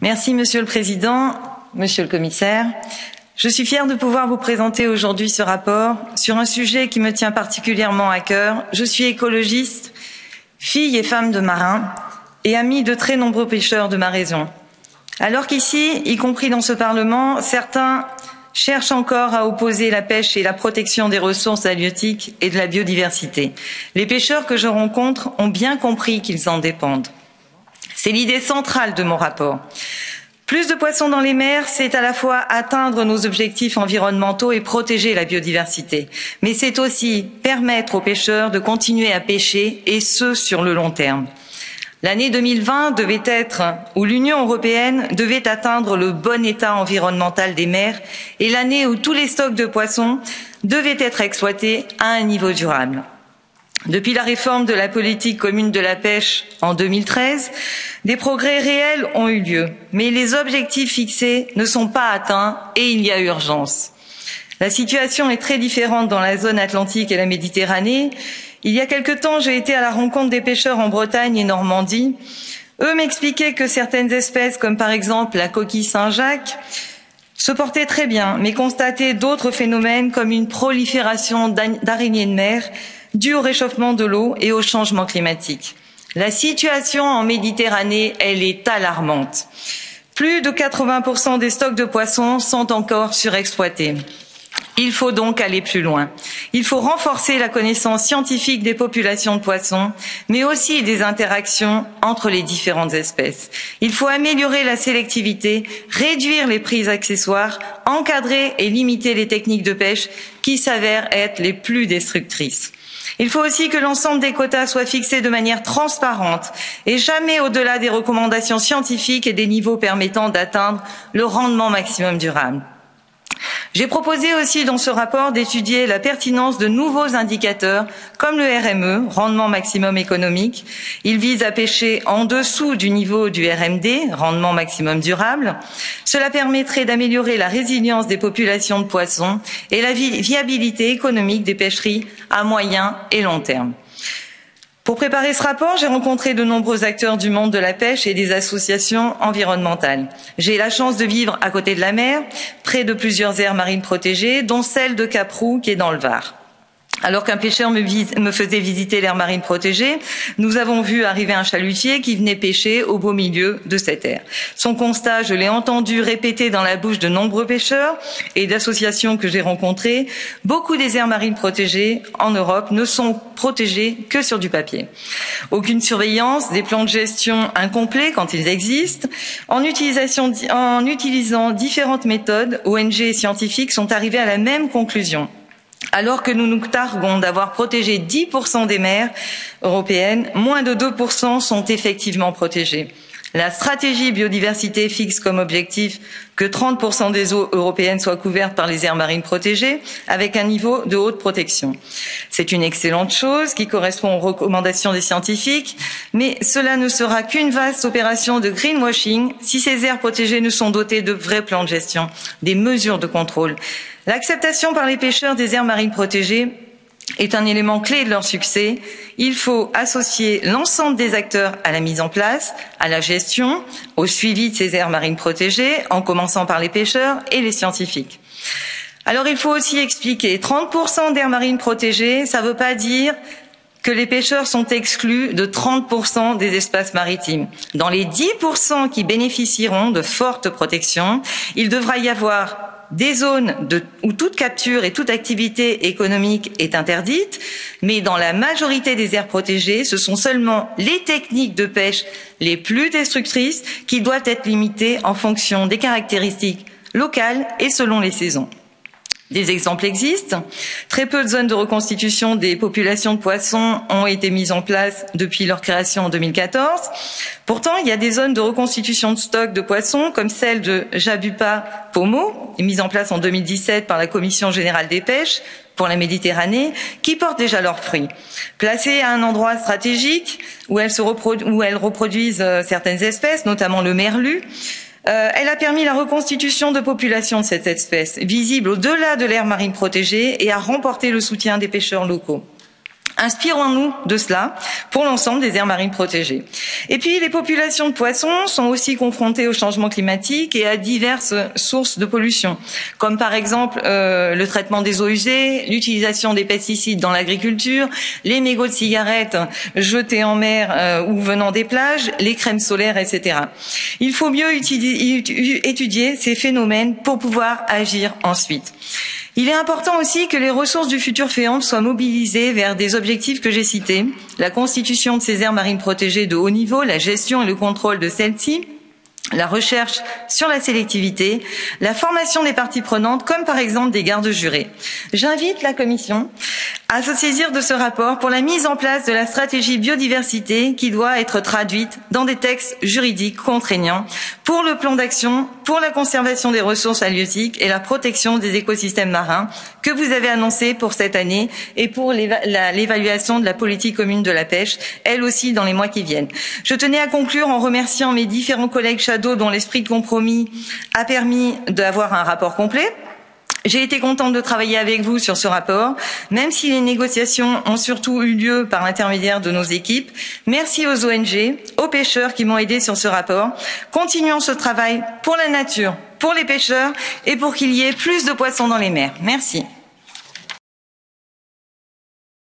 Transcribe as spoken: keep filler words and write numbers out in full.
Merci Monsieur le Président, Monsieur le Commissaire. Je suis fière de pouvoir vous présenter aujourd'hui ce rapport sur un sujet qui me tient particulièrement à cœur. Je suis écologiste, fille et femme de marins et amie de très nombreux pêcheurs de ma région. Alors qu'ici, y compris dans ce Parlement, certains cherchent encore à opposer la pêche et la protection des ressources halieutiques et de la biodiversité. Les pêcheurs que je rencontre ont bien compris qu'ils en dépendent. C'est l'idée centrale de mon rapport. Plus de poissons dans les mers, c'est à la fois atteindre nos objectifs environnementaux et protéger la biodiversité. Mais c'est aussi permettre aux pêcheurs de continuer à pêcher, et ce, sur le long terme. L'année deux mille vingt devait être où l'Union européenne devait atteindre le bon état environnemental des mers et l'année où tous les stocks de poissons devaient être exploités à un niveau durable. Depuis la réforme de la politique commune de la pêche en deux mille treize, des progrès réels ont eu lieu, mais les objectifs fixés ne sont pas atteints et il y a urgence. La situation est très différente dans la zone atlantique et la Méditerranée. Il y a quelque temps, j'ai été à la rencontre des pêcheurs en Bretagne et Normandie. Eux m'expliquaient que certaines espèces, comme par exemple la coquille Saint-Jacques, se portaient très bien, mais constataient d'autres phénomènes comme une prolifération d'araignées de mer due au réchauffement de l'eau et au changement climatique. La situation en Méditerranée, elle est alarmante. Plus de quatre-vingts pour cent des stocks de poissons sont encore surexploités. Il faut donc aller plus loin. Il faut renforcer la connaissance scientifique des populations de poissons, mais aussi des interactions entre les différentes espèces. Il faut améliorer la sélectivité, réduire les prises accessoires, encadrer et limiter les techniques de pêche qui s'avèrent être les plus destructrices. Il faut aussi que l'ensemble des quotas soit fixé de manière transparente et jamais au-delà des recommandations scientifiques et des niveaux permettant d'atteindre le rendement maximum durable. J'ai proposé aussi dans ce rapport d'étudier la pertinence de nouveaux indicateurs comme le R M E, rendement maximum économique. Il vise à pêcher en dessous du niveau du R M D, rendement maximum durable. Cela permettrait d'améliorer la résilience des populations de poissons et la viabilité économique des pêcheries à moyen et long terme. Pour préparer ce rapport, j'ai rencontré de nombreux acteurs du monde de la pêche et des associations environnementales. J'ai la chance de vivre à côté de la mer, près de plusieurs aires marines protégées, dont celle de Cap-Roux, qui est dans le Var. Alors qu'un pêcheur me, vis- me faisait visiter l'aire marine protégée, nous avons vu arriver un chalutier qui venait pêcher au beau milieu de cette aire. Son constat, je l'ai entendu répéter dans la bouche de nombreux pêcheurs et d'associations que j'ai rencontrées. Beaucoup des aires marines protégées en Europe ne sont protégées que sur du papier. Aucune surveillance, des plans de gestion incomplets quand ils existent. En, utilisation, en utilisant différentes méthodes, O N G et scientifiques sont arrivés à la même conclusion. Alors que nous nous targuons d'avoir protégé dix pour cent des mers européennes, moins de deux pour cent sont effectivement protégées. La stratégie biodiversité fixe comme objectif que trente pour cent des eaux européennes soient couvertes par les aires marines protégées avec un niveau de haute protection. C'est une excellente chose qui correspond aux recommandations des scientifiques, mais cela ne sera qu'une vaste opération de greenwashing si ces aires protégées ne sont dotées de vrais plans de gestion, des mesures de contrôle. L'acceptation par les pêcheurs des aires marines protégées est un élément clé de leur succès. Il faut associer l'ensemble des acteurs à la mise en place, à la gestion, au suivi de ces aires marines protégées, en commençant par les pêcheurs et les scientifiques. Alors il faut aussi expliquer, trente pour cent d'aires marines protégées, ça ne veut pas dire que les pêcheurs sont exclus de trente pour cent des espaces maritimes. Dans les dix pour cent qui bénéficieront de fortes protections, il devra y avoir des zones de, où toute capture et toute activité économique est interdite, mais dans la majorité des aires protégées, ce sont seulement les techniques de pêche les plus destructrices qui doivent être limitées en fonction des caractéristiques locales et selon les saisons. Des exemples existent. Très peu de zones de reconstitution des populations de poissons ont été mises en place depuis leur création en deux mille quatorze. Pourtant, il y a des zones de reconstitution de stocks de poissons, comme celle de Jabupa-Pomo, mise en place en deux mille dix-sept par la Commission générale des pêches pour la Méditerranée, qui portent déjà leurs fruits. Placées à un endroit stratégique où elles, se reprodu- où elles reproduisent certaines espèces, notamment le merlu, Euh, elle a permis la reconstitution de populations de cette espèce, visible au-delà de l'aire marine protégée, et a remporté le soutien des pêcheurs locaux. Inspirons-nous de cela pour l'ensemble des aires marines protégées. Et puis, les populations de poissons sont aussi confrontées au changement climatique et à diverses sources de pollution, comme par exemple euh, le traitement des eaux usées, l'utilisation des pesticides dans l'agriculture, les mégots de cigarettes jetés en mer euh, ou venant des plages, les crèmes solaires, et cetera. Il faut mieux étudier ces phénomènes pour pouvoir agir ensuite. Il est important aussi que les ressources du futur FEAMP soient mobilisées vers des objectifs que j'ai cités, la constitution de ces aires marines protégées de haut niveau, la gestion et le contrôle de celles-ci, la recherche sur la sélectivité, la formation des parties prenantes, comme par exemple des gardes jurés. J'invite la Commission à se saisir de ce rapport pour la mise en place de la stratégie biodiversité qui doit être traduite dans des textes juridiques contraignants pour le plan d'action, pour la conservation des ressources halieutiques et la protection des écosystèmes marins que vous avez annoncé pour cette année et pour l'évaluation de la politique commune de la pêche, elle aussi dans les mois qui viennent. Je tenais à conclure en remerciant mes différents collègues shadow dont l'esprit de compromis a permis d'avoir un rapport complet. J'ai été contente de travailler avec vous sur ce rapport, même si les négociations ont surtout eu lieu par l'intermédiaire de nos équipes. Merci aux O N G, aux pêcheurs qui m'ont aidé sur ce rapport. Continuons ce travail pour la nature, pour les pêcheurs et pour qu'il y ait plus de poissons dans les mers. Merci.